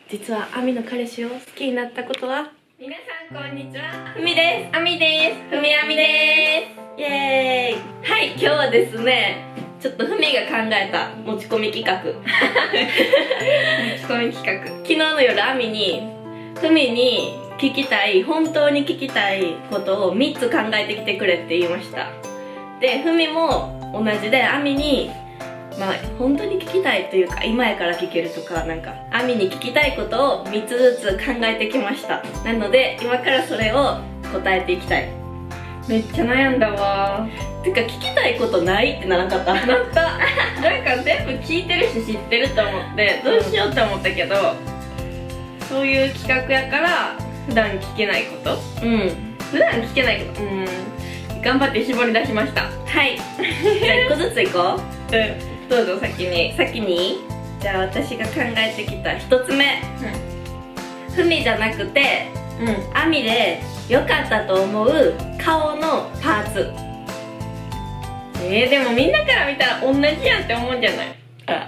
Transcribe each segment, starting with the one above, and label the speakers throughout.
Speaker 1: 実はアミの彼氏を好きになったことは。
Speaker 2: 皆さんこんにちは、
Speaker 1: ふみです。
Speaker 2: あみです。
Speaker 1: ふみあみです。イエーイ。はい、今日はですね、ちょっとふみが考えた持ち込み企画
Speaker 2: 持ち込み企画。
Speaker 1: 昨日の夜アミにふみに聞きたい、本当に聞きたいことを3つ考えてきてくれって言いました。で、ふみも同じでアミに本当に聞きたいというか、今やから聞けるとか、なんかアミに聞きたいことを3つずつ考えてきました。なので今からそれを答えていきたい。
Speaker 2: めっちゃ悩んだわ。
Speaker 1: てか聞きたいことないってならなかった？
Speaker 2: なった。なんか全部聞いてるし知ってると思ってどうしようって思ったけど、そういう企画やから普段聞けないこと、普段聞けないこと、頑張って絞り出しました。
Speaker 1: はい。じゃあ1個ずついこう。
Speaker 2: どうぞ先に。
Speaker 1: じゃあ私が考えてきた1つ目、ふみじゃなくてアミで良かったと思う顔のパーツ。
Speaker 2: でもみんなから見たら同じやんって思うんじゃない？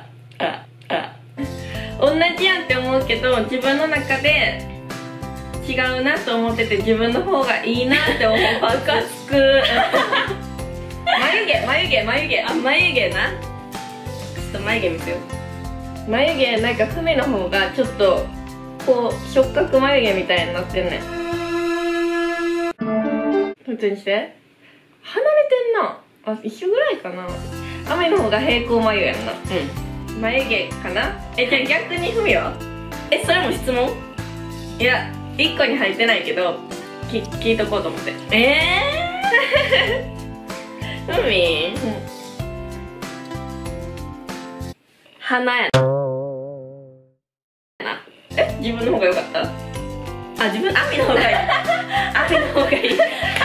Speaker 2: 同じやんって思うけど、自分の中で違うなと思ってて、自分の方がいいなって思う。
Speaker 1: バカつく。
Speaker 2: 眉毛
Speaker 1: あ、眉毛な。ちょっと眉毛見せよう。
Speaker 2: 眉毛なんかふみの方がちょっとこう触覚眉毛みたいになってんねん。普通にして離れてんな。あ、一緒ぐらいかな。あみの方が平行眉やんな。眉毛かな。じゃあ逆にふみは？
Speaker 1: それも質問？
Speaker 2: いや、1個に入ってないけど聞いとこうと思って。
Speaker 1: ふみ、鼻やな。
Speaker 2: 自分の方が良かった？
Speaker 1: あ、アミの方がいい。アミの方がいい。違う。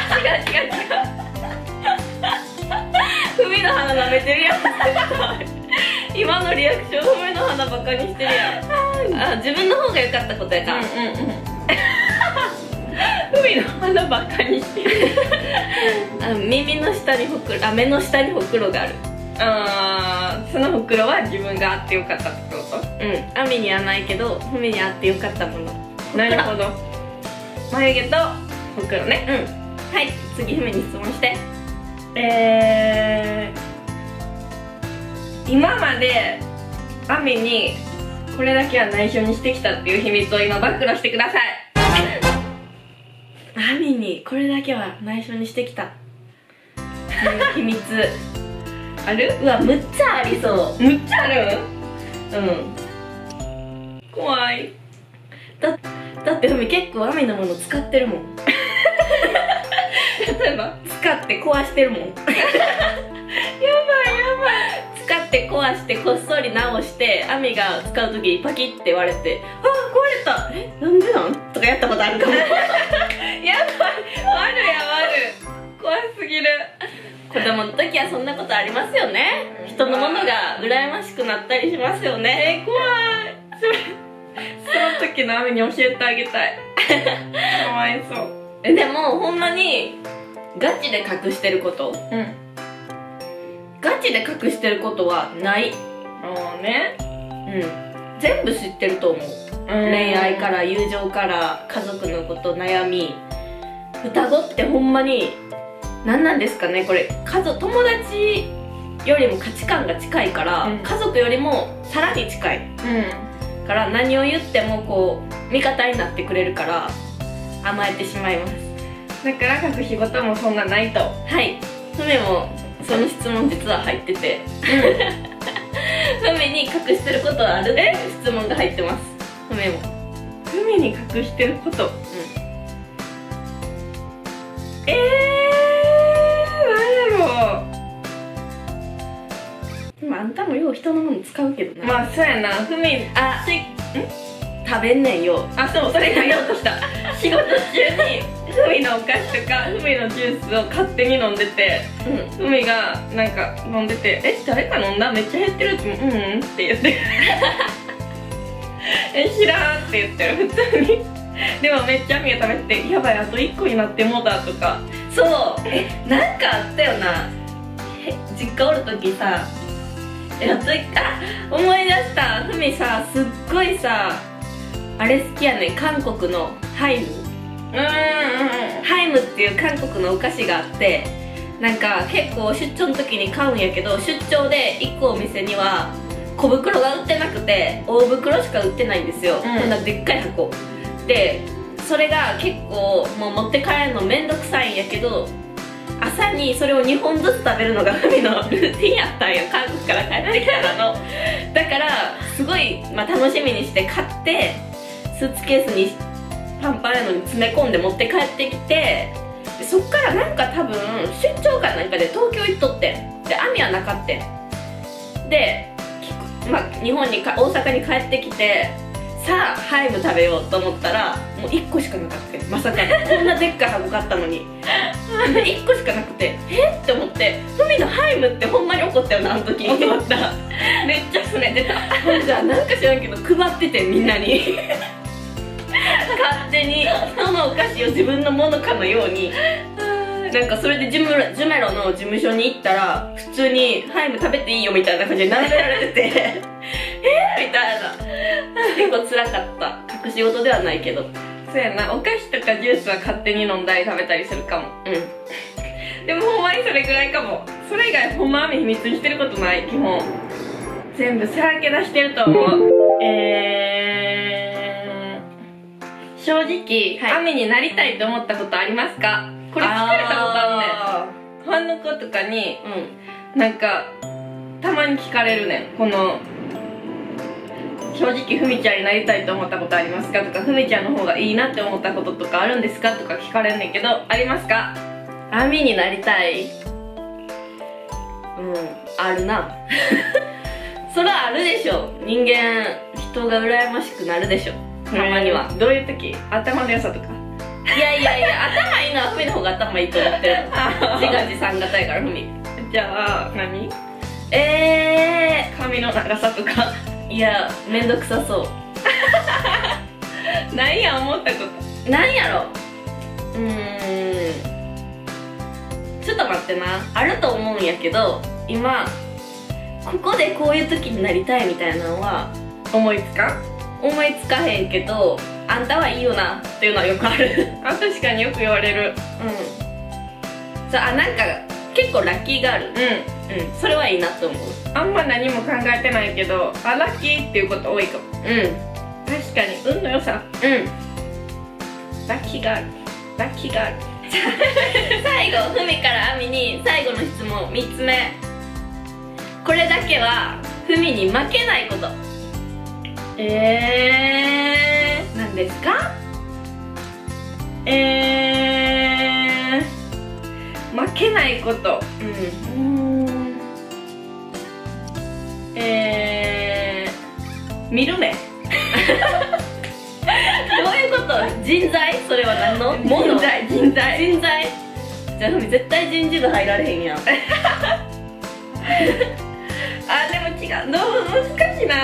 Speaker 1: ふみの鼻舐めてるやん。今のリアクション、ふみの鼻バカにしてるやん。あ、自分の方が良かったことやから。
Speaker 2: ふみの鼻バカにしてる。
Speaker 1: 耳の下に目の下にほくろがある。
Speaker 2: そのほくろは自分があってよかったってこと？
Speaker 1: アミにはないけど、ふみにあってよかったもの。
Speaker 2: なるほど。眉毛とほくろね。
Speaker 1: はい、次ふみに質問して。
Speaker 2: 今までアミにこれだけは内緒にしてきたっていう秘密を今暴露してください。
Speaker 1: アミにこれだけは内緒にしてきたっていう秘密
Speaker 2: ある？
Speaker 1: うわ、むっちゃありそう。
Speaker 2: むっちゃある？怖い。
Speaker 1: だってふみ結構アミのもの使ってるもん。
Speaker 2: 例えば？
Speaker 1: 使って壊してるもん。やばい。使って壊してこっそり直して、アミが使う時にパキッて割れて、あー壊れた、なんでなんとかやったことあるかも。
Speaker 2: やばい、怖すぎる。
Speaker 1: 子供の時はそんなことありますよね。人のものが羨ましくなったりしますよね。
Speaker 2: 怖い。その時のアミに教えてあげたい。かわいそう。
Speaker 1: でもほんまにガチで隠してること、ガチで隠してることはない。全部知ってると思う。恋愛から友情から家族のこと、悩み。双子ってほんまに何なんですかね、これ。友達よりも価値観が近いから、家族よりもさらに近い、から何を言ってもこう味方になってくれるから甘えてしまいます。
Speaker 2: だから隠し事もそんなないと。
Speaker 1: はい、ふみもその質問実は入ってて、ふみに隠してることはあるっていう質問が入ってます。ふみも。
Speaker 2: ふみに隠してること。なんだろう。
Speaker 1: でもあんたもよう人のもの使うけどな。
Speaker 2: まあそうやな。ふみ、
Speaker 1: 食べんねんよ。
Speaker 2: そう、それ言おうとした。仕事中にふみのお菓子とかふみのジュースを勝手に飲んでて、ふみがなんか飲んでて「誰か飲んだ？めっちゃ減ってる」って「って言って「知らん」って言ってる普通に。でもめっちゃアミが食べてて「やばい、あと1個になってもうた」とか。
Speaker 1: そう、なんかあったよな。実家おる時さ、思い出した。ふみさ、すっごいさあれ好きやねん、韓国のハイム。ハイムっていう韓国のお菓子があって、なんか結構出張の時に買うんやけど、出張で行くお店には小袋が売ってなくて大袋しか売ってないんですよ、こんなでっかい箱で、それが結構もう持って帰るのめんどくさいんやけど、朝にそれを2本ずつ食べるのがふみのルーティンやったんよ、韓国から帰ってきたのだからすごい、楽しみにして買って、スーツケースにパンパンやのに詰め込んで持って帰ってきて、でそっからなんか多分出張かなんかで東京行っとってんで、網はなかってんで、日本に大阪に帰ってきて、さあハイム食べようと思ったらもう1個しかなかった。まさかこんなでっかい箱買ったのにで1個しかなくて、って思って、ふみのハイムってほんまに怒ったよな、あの時。怒った。めっちゃすねてた。じゃあなんか知らんけど配ってて、みんなに勝手に人のお菓子を自分のものかのように。なんかそれでジュメロの事務所に行ったら普通に「ハイム食べていいよ」みたいな感じで並べられててみたいな。結構辛かった。隠し事ではないけど。
Speaker 2: そうやな、お菓子とかジュースは勝手に飲んだり食べたりするかも。でもほんまにそれぐらいかも。それ以外ほんま網秘密にしてることない。基本全部さらけ出してると思う。正直、網になりたいと思ったことありますか？これ聞かれたことあるねん。ファンの子とかに、なんかたまに聞かれるねん。この正直ふみちゃんになりたいと思ったことありますかとか、ふみちゃんの方がいいなって思ったこととかあるんですかとか聞かれんねんけど、ありますか？
Speaker 1: 網になりたい。あるなそりゃあるでしょ。人間人が羨ましくなるでしょ、たまには。
Speaker 2: どういう時？頭の良さとか？
Speaker 1: いや頭いいのはふみの方が頭いいと思ってる自画自賛型やからふみ。
Speaker 2: じゃあ何？髪の長さとか？
Speaker 1: いや、めんどくさそう
Speaker 2: なんや思ったこと。
Speaker 1: なんやろ。ちょっと待ってな。あると思うんやけど、今ここでこういう時になりたいみたいなのは
Speaker 2: 思いつか
Speaker 1: へんけど、あんたはいいよなっていうのはよくある
Speaker 2: 確かによく言われる。
Speaker 1: なんか結構ラッキーがある。それはいいなと思う。
Speaker 2: あんま何も考えてないけど、ラッキーっていうこと多いかも。確かに運の良さ。ラッキーがある。最後、ふみからあみに最後の質問3つ目。これだけはふみに負けないこと。何ですか？ 負けないこと。見る目。
Speaker 1: どういうこと？人材？それは何の？
Speaker 2: 人材。
Speaker 1: じゃあふみ絶対人事部入られへんやん
Speaker 2: でも違う。難しいな。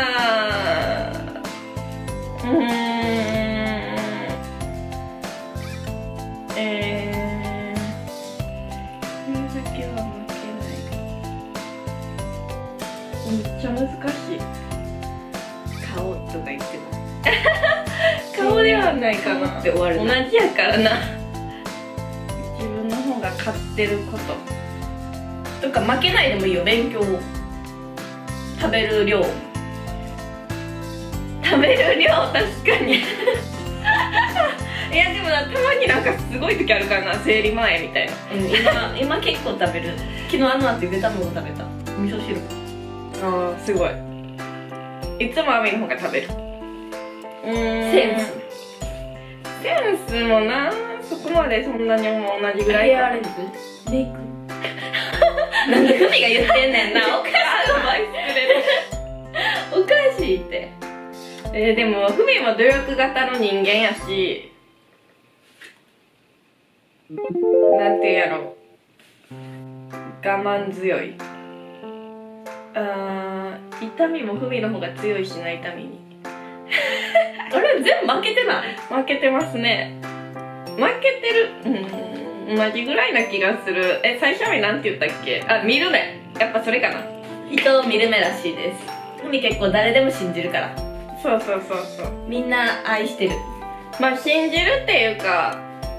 Speaker 2: めっちゃ難しい。
Speaker 1: 顔とか言っても
Speaker 2: 顔ではないかな
Speaker 1: って終わる。
Speaker 2: 同じやからな。自分の方が勝ってること
Speaker 1: とか、負けないでもいいよ。勉強、食べる量、
Speaker 2: 確かにいやでもな、たまになんかすごい時あるからな、生理前みたいな。
Speaker 1: 今結構食べる。昨日後ゆで卵食べた。味噌汁。
Speaker 2: すごい。いつもアミの方が食べる。
Speaker 1: セン
Speaker 2: スもな、そこまでそんなにも同じぐらい。
Speaker 1: ヘアアレンジ、メイクなんでふみが言ってんねんな。おかしい。
Speaker 2: アドバイスくれる。
Speaker 1: おかしいって。
Speaker 2: でもふみも努力型の人間やし、なんてやろう、我慢強い。痛みもふみの方が強いしな、痛みに
Speaker 1: あれ全部負けてない？
Speaker 2: 負けてますね。負けてる。同じぐらいな気がする。最初になんて言ったっけ？見る目。やっぱそれかな。
Speaker 1: 人を見る目らしいです。ふみ結構誰でも信じるから。
Speaker 2: そうそうそうそう。
Speaker 1: みんな愛してる。
Speaker 2: まあ信じるっていうか、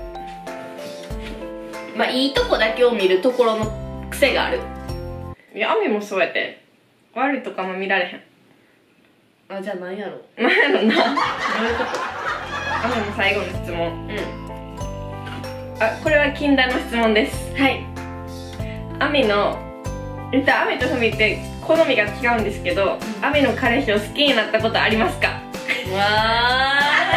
Speaker 1: まあいいとこだけを見るところの癖がある。
Speaker 2: いや、アミもそうやって悪いとかも見られへん。
Speaker 1: あ、じゃあ何やろ。
Speaker 2: なんやろな。
Speaker 1: どういうこと？
Speaker 2: アミも最後の質問。
Speaker 1: うん。
Speaker 2: あ、これは禁断の質問です。
Speaker 1: はい。
Speaker 2: アミの、アミとフミって好みが違うんですけど、アミの彼氏を好きになったことありますか？
Speaker 1: わ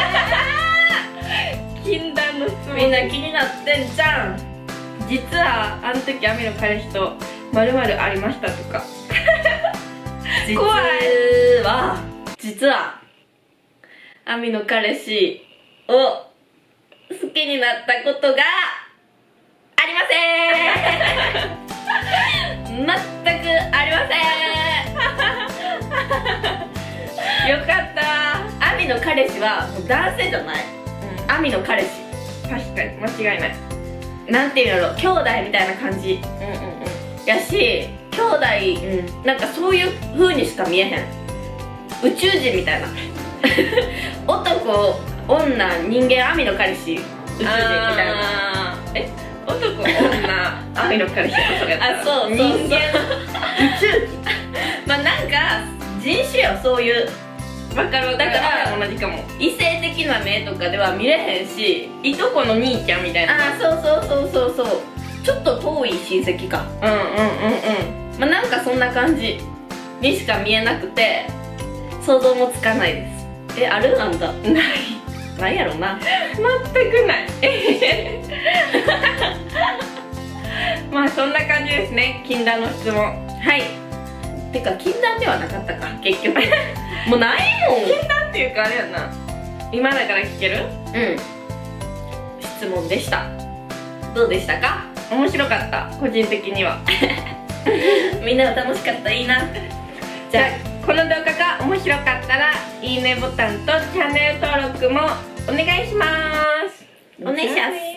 Speaker 2: 禁断の質問。
Speaker 1: ー、みんな気になってんじゃん。
Speaker 2: 実はあの時アミの彼氏と〇〇ありましたとか。怖い。
Speaker 1: 実はアミの彼氏を好きになったことがありません。全くありません。
Speaker 2: よかった。
Speaker 1: アミの彼氏はもう男性じゃない。アミの彼氏、
Speaker 2: 確かに間違いない。
Speaker 1: なんていうんだろう、兄弟みたいな感じやし、兄弟、なんかそういう風にしか見えへん。宇宙人みたいな。男、女、人間、アミの彼氏、宇宙人みたいな。
Speaker 2: 男、女、アミの彼氏とかやったら。
Speaker 1: あ、そう、
Speaker 2: 人間、
Speaker 1: 宇宙人。まあなんか人種よ、そういう。
Speaker 2: わかる。だから同じかも。
Speaker 1: 異性的な目とかでは見れへんし、
Speaker 2: いとこの兄ちゃんみたいな。
Speaker 1: あ、そう。ちょっと遠い親戚か。まあなんかそんな感じにしか見えなくて、想像もつかないです。ある？あんた。ないやろな。
Speaker 2: 全くない。まあそんな感じですね、禁断の質問。
Speaker 1: はい。てか禁断ではなかったか、結局。もうないもん。
Speaker 2: 禁断っていうかあれやな、今だから聞ける
Speaker 1: 質問でした。どうでしたか？
Speaker 2: 面白かった、個人的には。
Speaker 1: みんなが楽しかったらいいな。
Speaker 2: じゃあこの動画が面白かったらいいねボタンとチャンネル登録もお願いします。
Speaker 1: お願いします。